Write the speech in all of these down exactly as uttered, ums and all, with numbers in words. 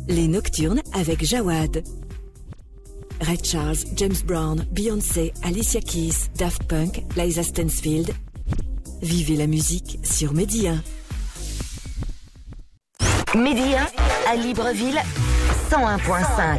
Les Nocturnes avec Jawad. Ray Charles, James Brown, Beyoncé, Alicia Keys, Daft Punk, Liza Stansfield. Vivez la musique sur Mehdi un. Mehdi un à Libreville, cent un virgule cinq.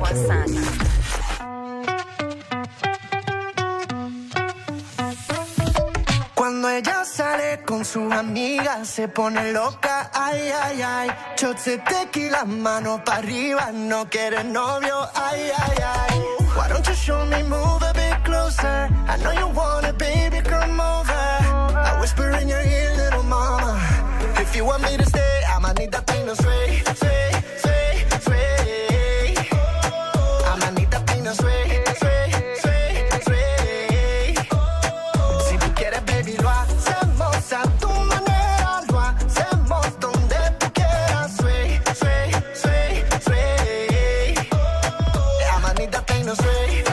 Cuando ella sale con sus amigas se pone loca, ay, ay, ay. Shots de tequila, mano pa' arriba, no quiere novio, ay, ay, ay. Why don't you show me, move a bit closer? I know you want it, baby, come over. I whisper in your ear, little mama. If you want me to stay, I'ma need that thing to sway, sway, sway, sway. I'ma need that thing to sway, sway, sway, sway. Si tú quieres, baby, lo hacemos a tu manera, lo hacemos donde tú quieras, sway, sway, sway, sway. I'ma need that thing to sway.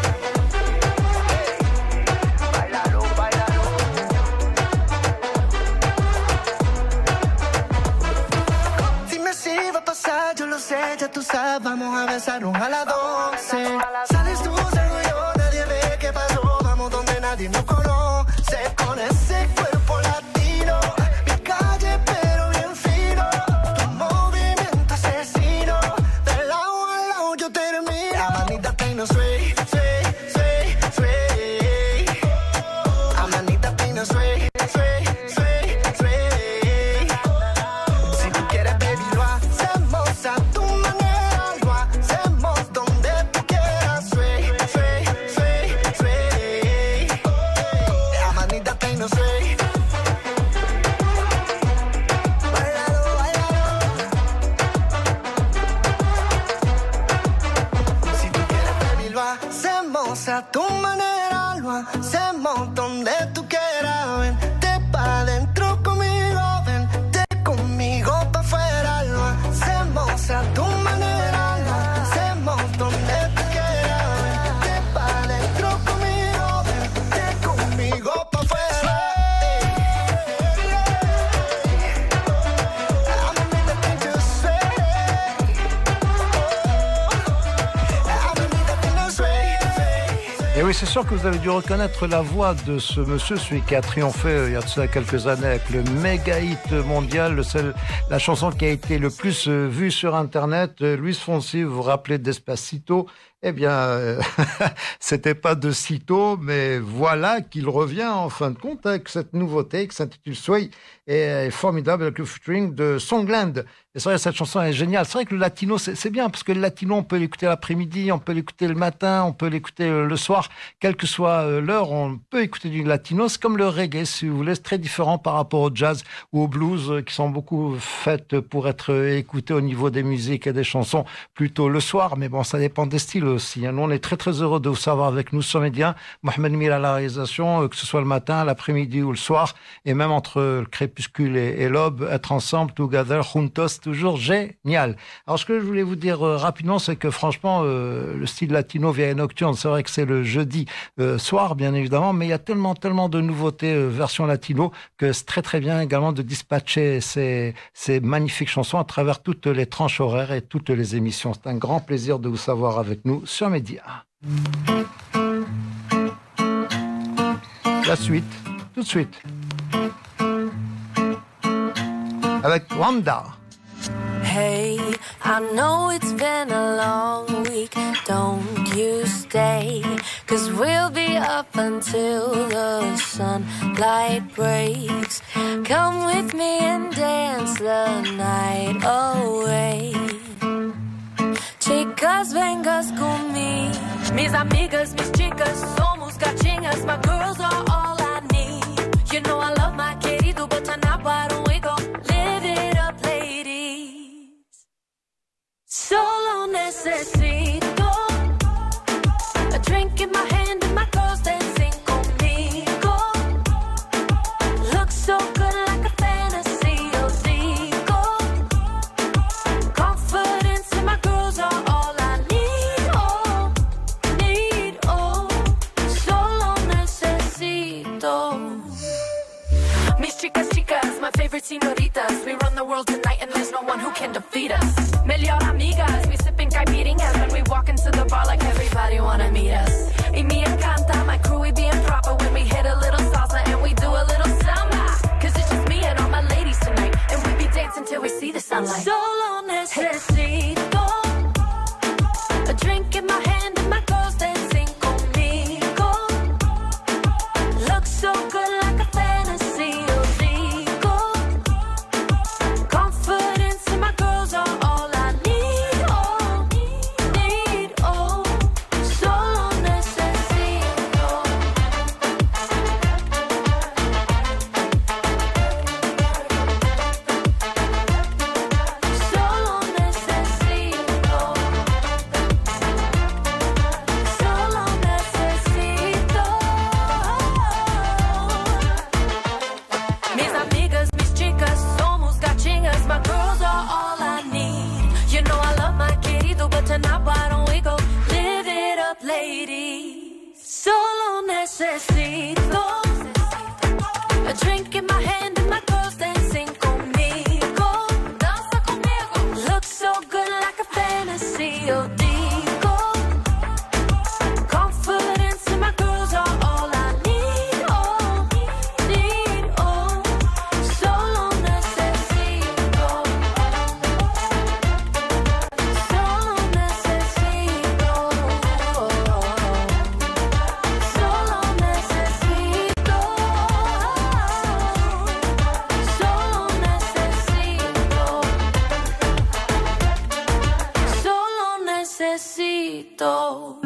Bailalo, bailalo. Dime si va a pasar, yo lo sé, ya tú sabes, vamos a besarnos a las doce. Sales tú, salgo yo, nadie ve qué pasó, vamos donde nadie nos conoce, con ese cuerpo latino, mi calle pero bien fino, tu movimiento asesino, de lado a lado yo termino. I'ma need that thing to sway, sway, sway, sway. I'ma need that thing to sway, sway, sway, sway. Si tú quieres, baby, lo hacemos a tu manera, lo hacemos donde tú quieras, sway, sway, sway, sway. I'ma need that thing to sway. Bailalo, bailalo. Si tú quieres, baby, lo hacemos a tu manera, lo hacemos donde tú quieras. Vente pa' adentro conmigo, vente conmigo pa' afuera. Lo hacemos a tu manera, lo hacemos donde tú quieras. Vente pa' adentro conmigo, vente conmigo pa' afuera. I'ma need that thing to sway. I'ma need that thing to sway. Et oui, c'est sûr que vous avez dû reconnaître la voix de ce monsieur, celui qui a triomphé euh, il y a de cela quelques années avec le méga hit mondial, le seul, la chanson qui a été le plus euh, vue sur Internet. Euh, Luis Fonsi, vous vous rappelez Despacito? Eh bien, euh, c'était pas de sitôt, mais voilà qu'il revient en fin de compte avec cette nouveauté qui s'intitule Sway et est formidable avec le featuring de Songland. Et c'est vrai, cette chanson est géniale. C'est vrai que le latino, c'est, c'est bien parce que le latino, on peut l'écouter l'après-midi, on peut l'écouter le matin, on peut l'écouter le soir, quelle que soit l'heure, on peut écouter du latino. C'est comme le reggae, si vous voulez, c'est très différent par rapport au jazz ou au blues qui sont beaucoup faites pour être écoutées au niveau des musiques et des chansons plutôt le soir. Mais bon, ça dépend des styles aussi. Nous, on est très très heureux de vous savoir avec nous sur Mehdi un. Mohamed Mir à la réalisation, que ce soit le matin, l'après-midi ou le soir, et même entre le crépuscule et, et l'aube, être ensemble, together, juntos, toujours génial. Alors, ce que je voulais vous dire euh, rapidement, c'est que franchement, euh, le style latino via Nocturne, c'est vrai que c'est le jeudi euh, soir, bien évidemment, mais il y a tellement tellement de nouveautés euh, version latino que c'est très très bien également de dispatcher ces, ces magnifiques chansons à travers toutes les tranches horaires et toutes les émissions. C'est un grand plaisir de vous savoir avec nous sur Mehdi un. La suite, tout de suite. Avec Wanda. Hey, I know it's been a long week. Don't you stay, 'cause we'll be up until the sunlight breaks. Come with me and dance the night away. Chicas, vengas conmigo. Mis amigas, mis chicas, somos gatinhas. My girls are all I need. You know I love my querido, but tonight why don't we go live it up, ladies? Solo necesito a drink in my hand and my girls dancing conmigo. Looks so good like a fantasy, oh digo. Confidence in my girls are all I need, oh, need, oh. Solo necesito. Mis chicas, chicas, my favorite señoritas. We run the world tonight and there's no one who can can defeat us. Mejor amigas, we sipping caipirinhas when we walk into the bar like everybody wanna meet us. Y me encanta, my crew, we being proper when we hit a little salsa and we do a little samba. Cause it's just me and all my ladies tonight, and we be dancing till we see the sunlight. Solo necesito a drink in my hand and my girls dancing conmigo. Looks so good like a fantasy, oh digo. Confidence in my girls are all I need, oh, need, oh. Solo necesito. Solo necesito. Solo necesito. Mis amigas, mis chicas, somos gachingas. My girls are all I need. You know I love my querido, but tonight why don't we go live it up, ladies? Solo necesito a drink in my hand and my girls dancing conmigo. Danza conmigo. Looks so good like a fantasy, oh digo. Confidence in my girls are all I need, oh, need, oh. Solo necesito. Solo necesito. Solo necesito. Solo necesito. Solo necesito.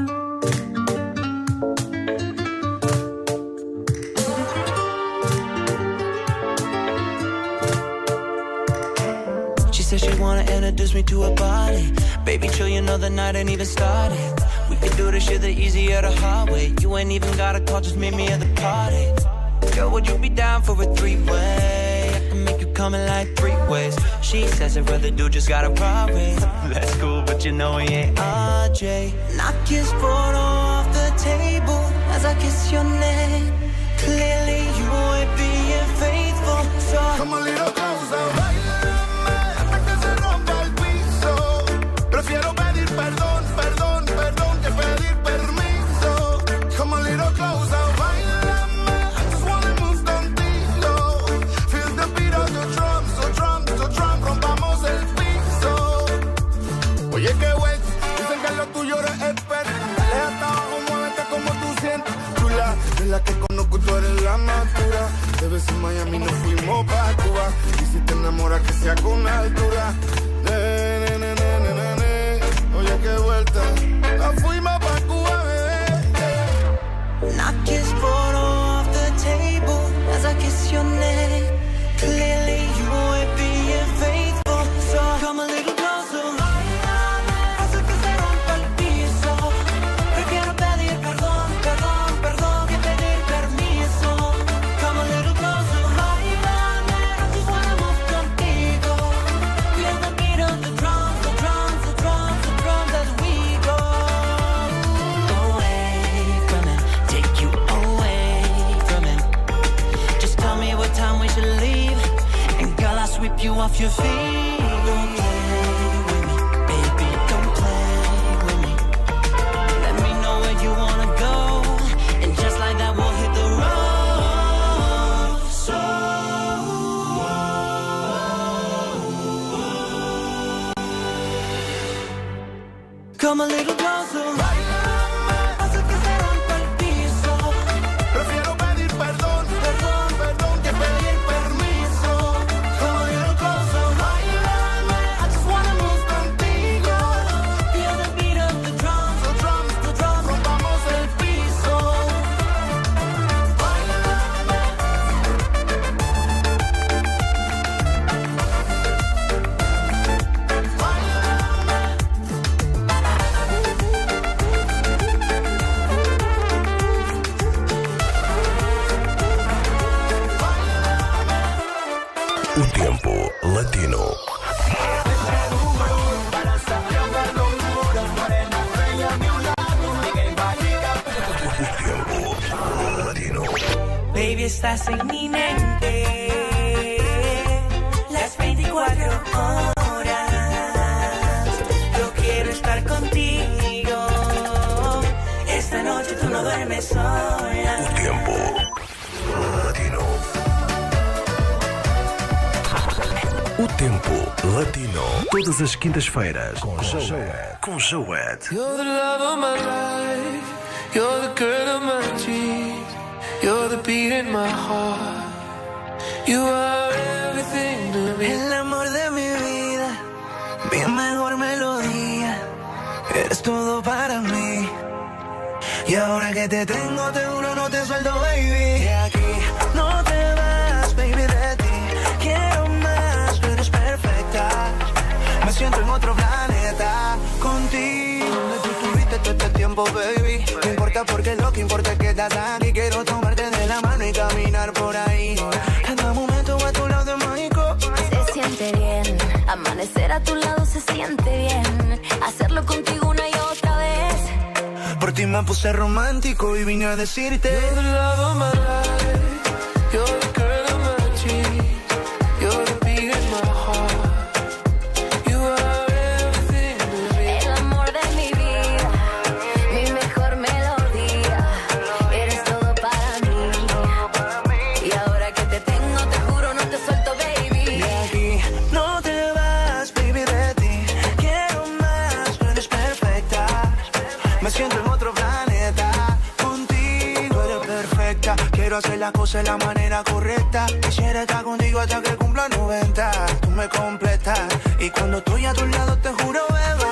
She said she wanna introduce me to her body. Baby, chill, you know the night ain't even started. We could do this shit the easy or the hard way. You ain't even gotta call, just meet me at the party. Girl, would you be down for a three-way? I can make you come in like three ways. She says her brother dude just got a Rari. That's cool, but you know he ain't R J. Knock his photo off the table as I kiss your neck. Clearly you ain't being faithful, so Come a little closer, bailame hasta que se rompa el piso. Prefiero pedir perdón, perdón, perdón que pedir permiso. Come a little closer, bailame, I just wanna move contigo. Feel the beat of the drums, so drum, so drum, rompamos el piso. Oye, qué güey, dicen que lo tuyo eres expert. Dale hasta abajo, muévete como tú sientes. Chula, de la que conozco, tú eres la más dura. De vez en Miami nos fuimos pa' Cuba. Y si te enamoras que sea con altura. Ne, ne, ne, ne, ne, ne, ne. Oye, qué vuelta. Nos fuimos pa' Cuba, bebé. knock his photo off the table as I kiss your neck. Clearly you ain't being faithful, so come a little closer. Hace que se rompa el piso. Prefiero pedir perdón, perdón, perdón que pedir permiso. Come a little closer. I just wanna move contigo. Feel the beat of the drums, the drums, the drums, the drums as we go. Away from it, take you away from it. Just tell me what time we should leave, and girl, I'll sweep you off your feet. Don't play with me, baby, don't play with me. Let me know where you wanna go, and just like that we'll hit the road. So come a little closer. Hace que se rompa el piso. Prefiero pedir perdón, perdón, perdón que pedir permiso. Come a little closer, bailame, I just wanna move contigo. Feel the beat of the drums, The drums, the drums, rompamos el piso. Bailame. Un tiempo latino. Un tiempo latino. baby, estás en mi mente las veinticuatro horas. Latino. Todas as quintas-feiras com Joed. Com Joed. You're the love of my life. You're the girl of my dreams. You're the beat in my heart. You are everything to me. El amor de mi vida, mi mejor melodía. Eres todo para mí. Y ahora que te tengo, te juro, no te suelto, baby. De aquí no te vas, baby, de ti quiero más, tú eres perfecta. Me siento en otro planeta contigo. Tú tuviste todo este tiempo, baby. No importa porque lo que importa es que estás aquí. Quiero tomarte de la mano y caminar por ahí. Cada momento a tu lado es mágico. Se siente bien, amanecer a tu lado se siente bien. Hacerlo contigo una y otra vez. Por ti me puse romántico y vine a decirte: You're the love of my life. You're the girl of my dreams. You're the beat in my heart. You are everything to me. El amor de mi vida, mi mejor melodía. Eres todo para mí. Y ahora que te tengo, te juro, no te suelto, baby. De aquí no te vas, baby, de ti quiero más, tú eres perfecta. Me siento en otro planeta contigo, eres perfecta. Quiero hacer las cosas de la manera correcta. Quisiera estar contigo hasta que cumpla noventa. Tú me completas y cuando estoy a tu lado te juro, beba.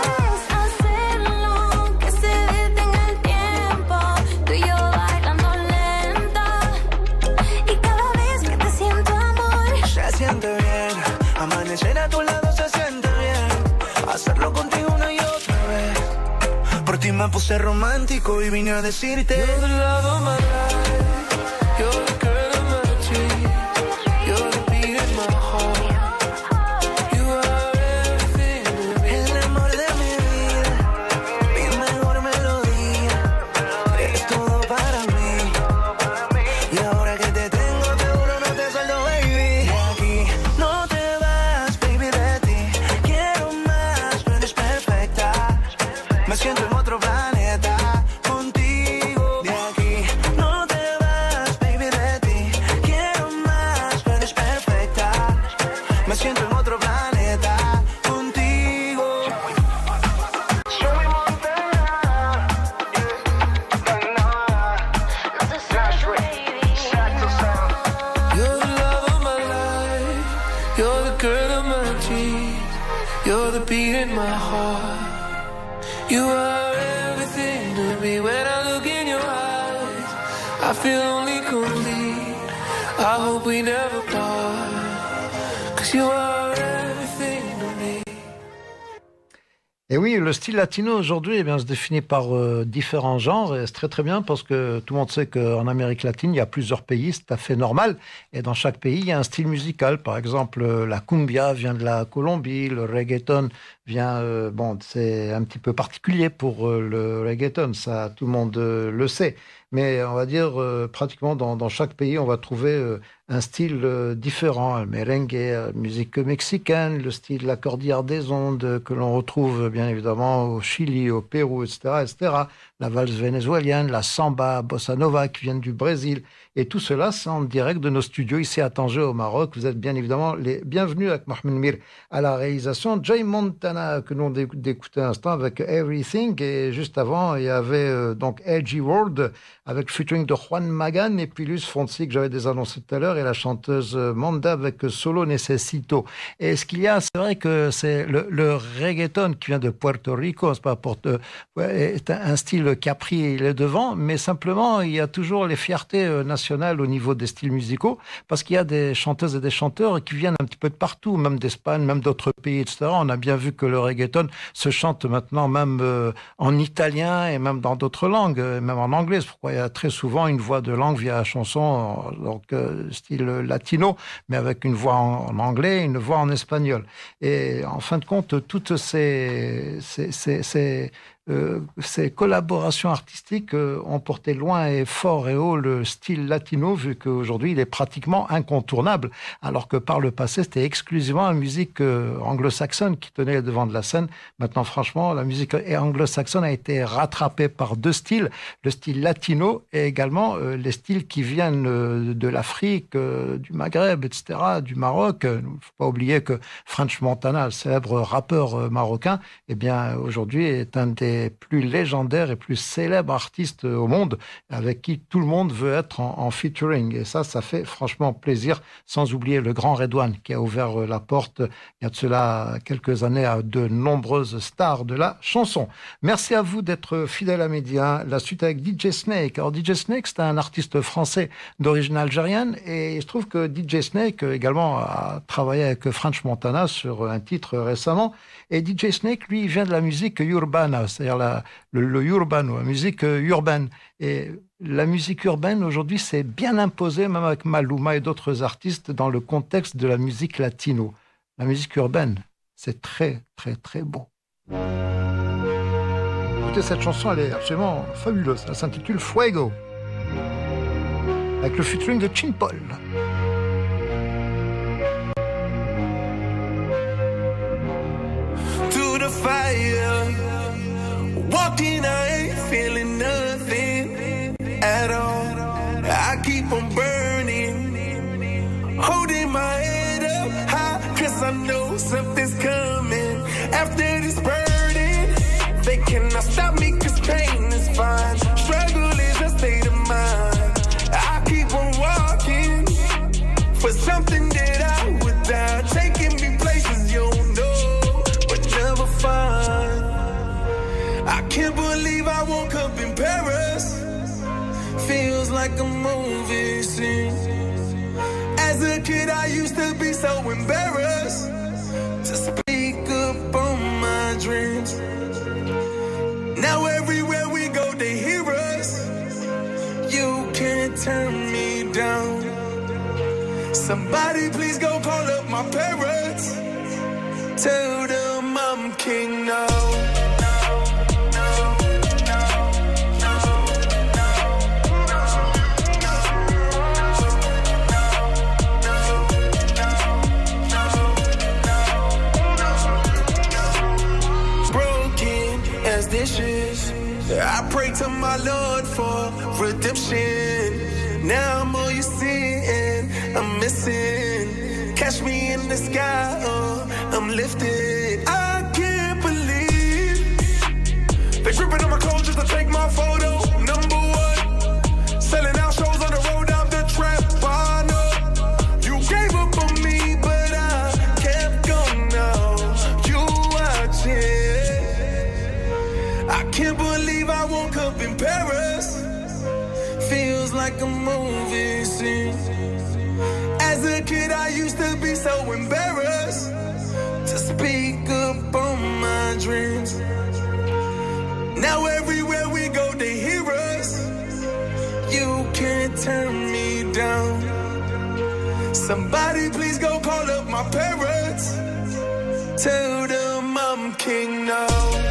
Hacerlo, que se detenga el tiempo. Tú y yo bailando lenta. Y cada vez que te siento, amor, Se siente bien, amanecer a tu lado se siente bien. Hacerlo contigo una y otra vez. Por ti me puse romántico y vine a decirte: You're the love of my life. You're the girl of my dreams. You're the beat in my heart. You are everything to me. el amor de mi vida, mi mejor melodía. Eres todo para mí. Y ahora que te tengo, te juro, no te suelto, baby. De aquí no te vas, baby, de ti quiero más, tú eres perfecta. Me siento en otro planeta contigo. De aquí no te vas, baby, de ti quiero más, tú eres perfecta. Me siento en otro planeta contigo. Soy montaña, no te suelto, baby. You're the love of my life. You're the girl of my dreams. You're the beat in my heart. You are everything to me. When I look in your eyes, I feel only complete. I hope we never part. Cause you are everything to me. Et oui, le style latino aujourd'hui eh bien, se définit par euh, différents genres et c'est très très bien parce que tout le monde sait qu'en Amérique latine, il y a plusieurs pays, c'est tout à fait normal. Et dans chaque pays, il y a un style musical. Par exemple, euh, la cumbia vient de la Colombie, le reggaeton vient... Euh, bon, c'est un petit peu particulier pour euh, le reggaeton, ça tout le monde euh, le sait. Mais on va dire, euh, pratiquement dans, dans chaque pays, on va trouver euh, un style euh, différent. Le merengue, la musique mexicaine, le style de la cordillère des Andes euh, que l'on retrouve bien évidemment au Chili, au Pérou, et cetera, et cetera. La valse vénézuélienne, la samba, bossa nova qui viennent du Brésil. Et tout cela, c'est en direct de nos studios ici à Tanger au Maroc. Vous êtes bien évidemment les bienvenus avec Mohamed Mir à la réalisation. Jay Montana que l'on d'écouter un instant avec Everything. Et juste avant, il y avait euh, donc Edgy World avec le featuring de Juan Magan et puis Luis Fonsi que j'avais désannoncé tout à l'heure et la chanteuse Manda avec Solo Necesito. Et ce qu'il y a, c'est vrai que c'est le, le reggaeton qui vient de Puerto Rico, c'est pas Porto, ouais, est un, un style qui a pris les devants, mais simplement il y a toujours les fiertés nationales au niveau des styles musicaux parce qu'il y a des chanteuses et des chanteurs qui viennent un petit peu de partout, même d'Espagne, même d'autres pays, et cetera. On a bien vu que le reggaeton se chante maintenant même euh, en italien et même dans d'autres langues, même en anglais. C'est pourquoi il y a très souvent une voix de langue via la chanson, donc euh, style latino, mais avec une voix en, en anglais, une voix en espagnol. Et en fin de compte, toutes ces, ces, ces, ces euh, ces collaborations artistiques euh, ont porté loin et fort et haut le style latino, vu qu'aujourd'hui il est pratiquement incontournable, alors que par le passé c'était exclusivement la musique euh, anglo-saxonne qui tenait le devant de la scène. Maintenant, franchement, la musique anglo-saxonne a été rattrapée par deux styles, le style latino et également euh, les styles qui viennent euh, de l'Afrique, euh, du Maghreb, et cetera, du Maroc. Il ne faut pas oublier que French Montana, le célèbre rappeur euh, marocain, eh bien, aujourd'hui est un des plus légendaires et plus célèbres artistes euh, au monde, avec qui tout le monde veut être en, en featuring. Et ça, ça fait franchement plaisir, sans oublier le grand Redouane qui a ouvert euh, la porte, il y a de cela quelques années, à de nombreuses stars de la chanson. Merci à vous d'être fidèles à Média. La suite avec D J Snake. Alors D J Snake, c'est un artiste français d'origine algérienne et il se trouve que D J Snake également a travaillé avec French Montana sur un titre récemment. Et D J Snake, lui, vient de la musique urbana, c'est-à-dire la, le, le urbano, la musique urbaine. Et la musique urbaine, aujourd'hui, s'est bien imposée, même avec Maluma et d'autres artistes, dans le contexte de la musique latino. La musique urbaine, c'est très, très, très beau. Écoutez, cette chanson, elle est absolument fabuleuse. Elle s'intitule Fuego, avec le featuring de Chin Paul. To the fire, walking, I ain't feeling nothing at all. I keep on burning, holding my head up high, cause I know something's coming after this burden. They cannot stop me cause pain is fine. Struggle is a state of mind. I keep on walking for something that I would die, taking me places you don't know, but never find. I can't believe I woke up in Paris. Feels like a movie scene. As a kid I used to be so embarrassed to speak up on my dreams. Now everywhere we go they hear us. You can't turn me down. Somebody please go call up my parents. Tell them I'm king now. Dishes. I pray to my Lord for redemption. Now I'm all you see and I'm missing. Catch me in the sky, oh, I'm lifted. I can't believe they're gripping on my clothes just to take my photo. Number one, selling out shows on the road, I'm the trap. I know you gave up on me, but I kept going now. You watching. I can't believe I woke up in Paris. Feels like a movie scene. As a kid I used to be so embarrassed to speak up on my dreams. Now everywhere we go they hear us. You can't turn me down. Somebody please go call up my parents. Tell them I'm king now.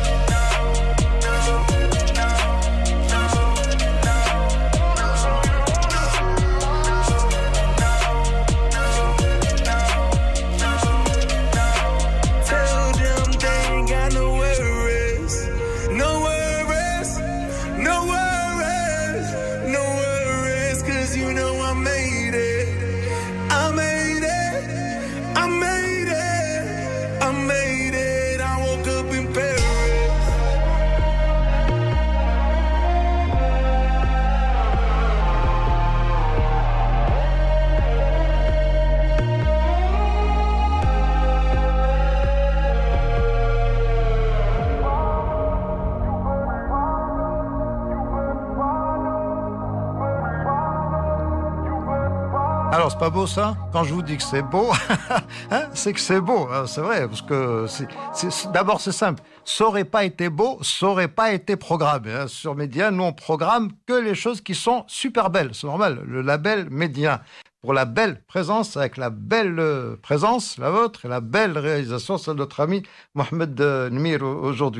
Alors, c'est pas beau ça? Quand je vous dis que c'est beau, hein, c'est que c'est beau, hein, c'est vrai, parce que c'est, c'est, d'abord c'est simple. Ça aurait pas été beau, ça aurait pas été programmé. Hein. Sur Média, nous on programme que les choses qui sont super belles, c'est normal. Le label Média, pour la belle présence, avec la belle euh, présence, la vôtre, et la belle réalisation, celle de notre ami Mohamed euh, Nmir aujourd'hui.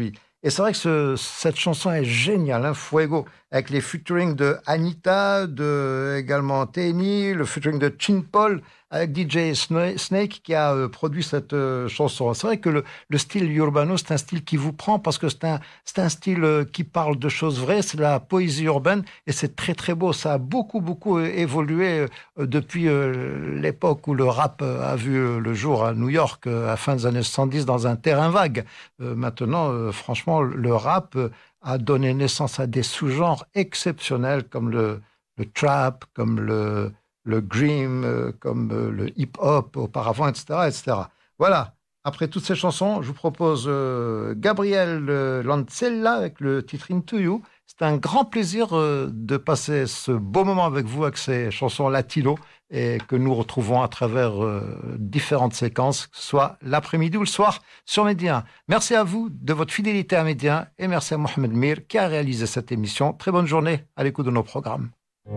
Et c'est vrai que ce, cette chanson est géniale, hein, Fuego, avec les featuring de Anita, de également Tenny, le featuring de Chin Paul, avec D J Snake qui a euh, produit cette euh, chanson. C'est vrai que le, le style urbano, c'est un style qui vous prend parce que c'est un, c'est un style euh, qui parle de choses vraies, c'est la poésie urbaine et c'est très très beau. Ça a beaucoup beaucoup évolué euh, depuis euh, l'époque où le rap a vu euh, le jour à New York euh, à la fin des années soixante-dix dans un terrain vague. Euh, maintenant, euh, franchement, le rap euh, a donné naissance à des sous-genres exceptionnels comme le, le trap, comme le le grime, euh, comme euh, le hip-hop auparavant, et cetera, et cetera. Voilà, après toutes ces chansons, je vous propose euh, Gabriel euh, Lancella avec le titre Into You. C'est un grand plaisir euh, de passer ce beau moment avec vous, avec ces chansons latino, et que nous retrouvons à travers euh, différentes séquences, que ce soit l'après-midi ou le soir sur Média un. Merci à vous de votre fidélité à Média un, et merci à Mohamed Mir qui a réalisé cette émission. Très bonne journée à l'écoute de nos programmes.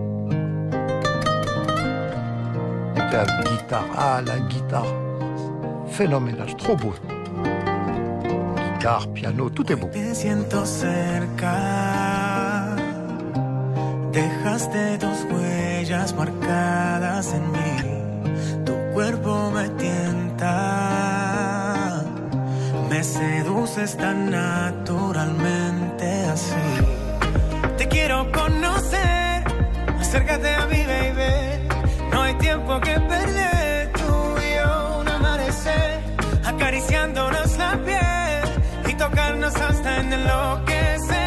La guitare, ah la guitare, phénoménal, trop beau. Guitare, piano, tout est beau. Te siento cerca, dejaste tus huellas marcadas en mí, tu cuerpo me tienta, me seduces tan naturalmente así. Te quiero conocer, acércate a mí, baby. No hay tiempo que perder, tú y yo un amanecer, acariciándonos la piel y tocarnos hasta en enloquecer.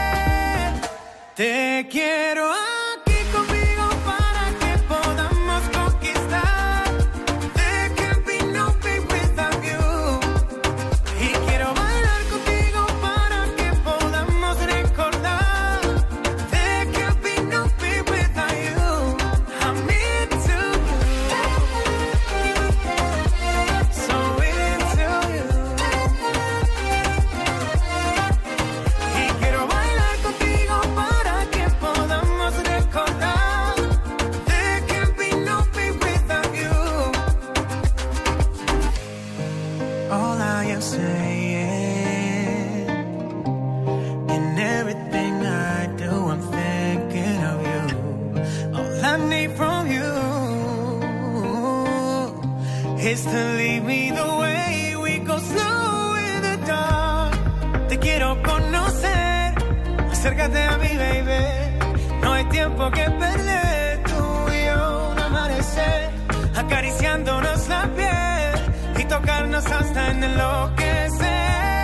Te quiero aquí conmigo para que podamos conquistar. There can be no day without you. Y quiero bailar contigo para que podamos recordar. There can be no day without you. I'm into you, so into you. Y quiero bailar contigo para que podamos recordar. There can be no day without you. All I am saying, in everything I do, I'm thinking of you. All I need from you is to leave me the way we go slow in the dark. Te quiero conocer, acércate a mí, baby. No hay tiempo que perder, tú y yo un amanecer, acariciándonos la piel y tocarnos hasta en enloquecer.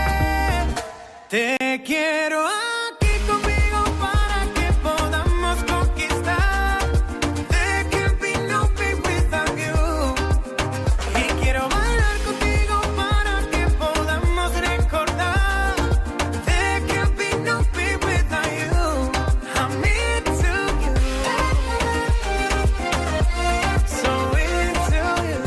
Te quiero aquí conmigo para que podamos conquistar. There can be no day without you. Y quiero bailar contigo para que podamos recordar. There can be no day without you. I'm into you, so into you.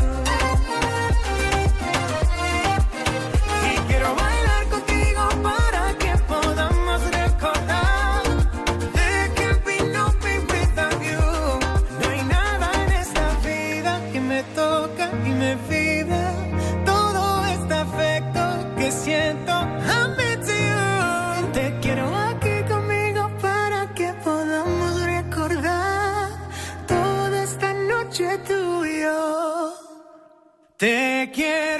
Y quiero bailar contigo para que podamos recordar. There can be no day without you. No hay nada en esta vida que me toca y me vibra. Todo este afecto que siento, I'm into you. Te quiero aquí conmigo para que podamos recordar toda esta noche tú y yo. Te quiero